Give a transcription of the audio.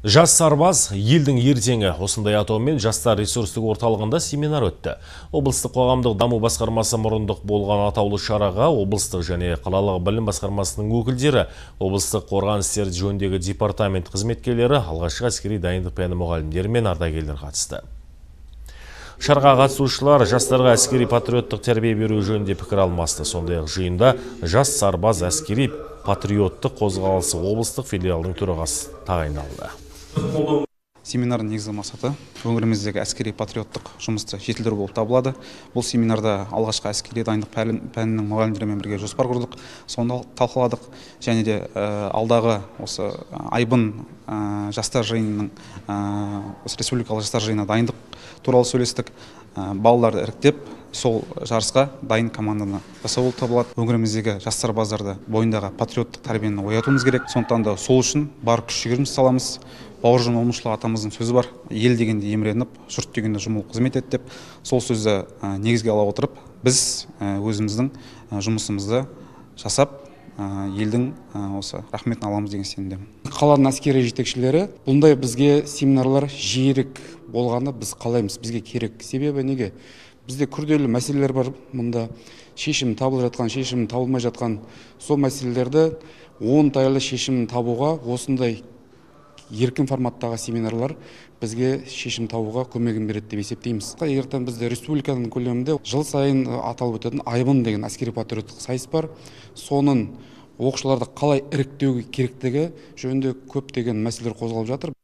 Жас сарбаз елдің ертеңі. Осындай атаумен жастар ресурстық орталығында семинар өтті. Облыстық қоғамдық даму басқармасы мұрындық болған атаулы шараға облыстық және қалалық білім басқармасының өкілдері, облыстық қорғаныс істері жөніндегі департамент қызметкерлері, алғашқы әскери дайындық пәні мұғалімдері мен ардагерлер қатысты. Шараға қатысушылар жастарға әскери патриоттық тәрбие беру жөнінде пікір алмасты. Сондай-ақ жиында жас сарбаз әскери патриоттық қозғалысы облыстық филиалының төрағасы тағайындалды. Семинардың негізгі мақсаты өңіріміздегі әскери патриоттық жұмысты жетілдіру болып табылады. Бұл семинарда алғашқы әскери дайындық пәнінің мұғалімдерімен бірге жоспар құрдық, соны талқыладық. Және де алдағы осы айбын жастар жиынының, осы республикалық жастар жиынына дайындық туралы сөйлестік. Балаларды іріктеп, сол жарысқа дайын команданы жасау болып табылады. Өңіріміздегі жас сарбаздарды бойындағы патриоттық тәрбиені оятуымыз керек. Сондықтан да сол үшін бар күш-жігерімізді саламыз. Бауыржан Момышұлы атамыздың сөзі бар: ел дегенде еміреніп, жұрт дегенде жұмыл қызмет ет деп. Сол сөзді негізге ала отырып, біз өзіміздің жұмысымызды жасап, елдің осы рахметін аламыз деген сенімдемін. Қаланың әскери жетекшілері бұндай бізге семинарлар жиірек болғаны біз қалаймыз. Бізге керек. Себебі неге? Бізде күрделі мәселелер бар. Мұнда шешім табылып жатқан, шешім табылмай жатқан сол мәселелерді оңтайлы шешімін табуға осындай еркін форматтағы семинарлар бізге шешім табуға көмегін береді деп есептейміз. Ертең бізде республиканың көлемінде жыл сайын аталып өтетін айбын деген әскери патриоттық сайыс бар. Соның оқушыларды қалай іріктеу керектігі жөнінде көптеген мәселелер қозғалып жатыр.